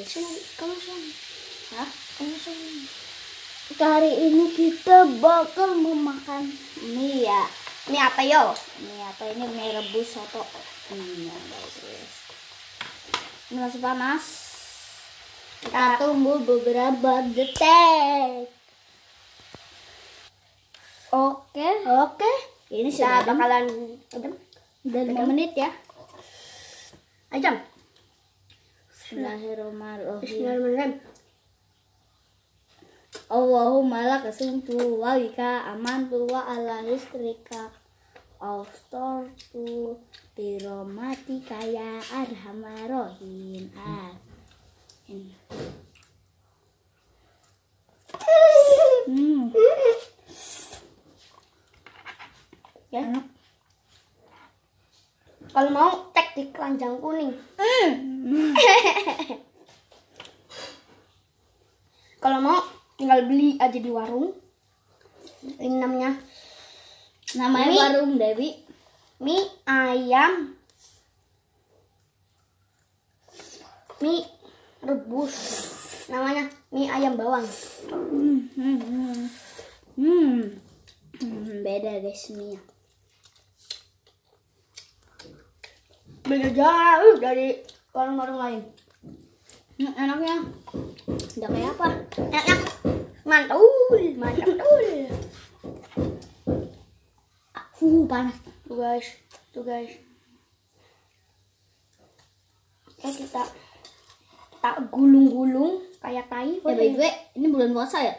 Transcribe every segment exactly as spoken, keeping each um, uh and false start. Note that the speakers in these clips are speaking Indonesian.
guys. Kamu sama. Hah? Kamu sama. Hari ini kita bakal memakan mie ya. Mie apa yo? Mie apa ini? Mie rebus soto. Hmm, ya guys. Ini masih panas. Kita tunggu beberapa detik. Oke. Oke. Ini Kita sudah bakalan udah lima menit ya. Ajam. Bismillahirrahmanirrahim. Bismillahirrahmanirrahim. Allahumma laka sumtu wa bika amantu wa ala istrika austortu birahmatika ya arhamar rahim. Amin. Hmm. Ya. Kalau mau cek di keranjang kuning. Hmm. Kalau mau tinggal beli aja di warung. Ini namanya Namanya Mie. warung Dewi. mie ayam, mie rebus. Namanya mie ayam bawang. Hmm. Hmm. Hmm. Hmm. Hmm, beda guys mie. Beda jauh dari warung-warung lain. Hmm, enaknya. Udah kayak apa? Enak, mantul, mantap betul. Uh, panas. Tuh guys, tuh guys. Oke, kita kita gulung-gulung kayak tai. Ya by the way, ini bulan puasa ya?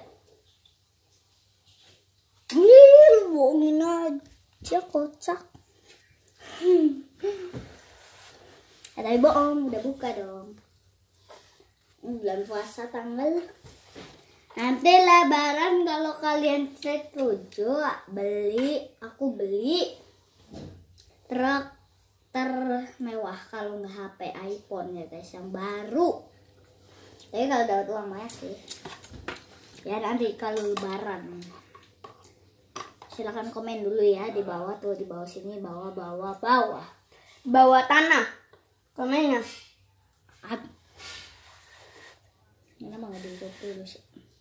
Wih, Bohongin aja kocak. Hmm. Ya, tapi bohong, udah buka dong. Ini bulan puasa tanggal. Nanti lebaran kalau kalian setuju beli, aku beli truk termewah kalau nggak H P iPhone ya guys yang baru. Tapi kalau dapat uang banyak sih. Ya nanti kalau lebaran. Silahkan komen dulu ya di bawah tuh, di bawah sini, bawah bawah bawah bawa tanah. Komennya. Ab. Ini mah nggak ditutup dulu sih.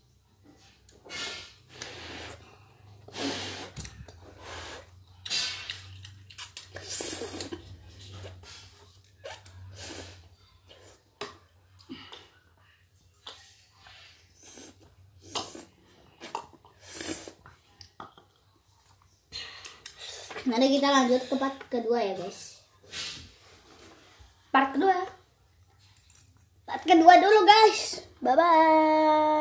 Nanti kita lanjut ke part kedua ya guys. Part kedua. Part kedua dulu guys. Bye bye.